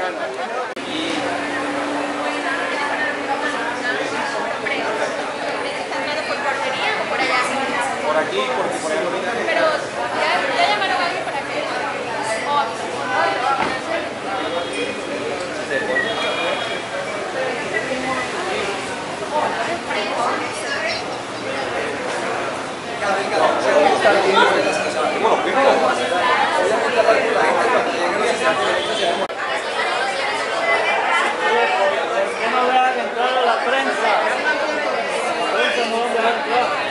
Por aquí, porque por allá no viene. Pero ya llamaron a alguien para que... No vean entrar a la prensa. La prensa no va a dejar entrar.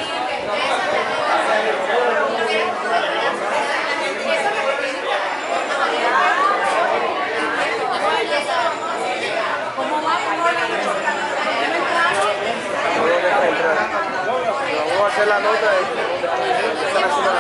Vamos a hacer la nota de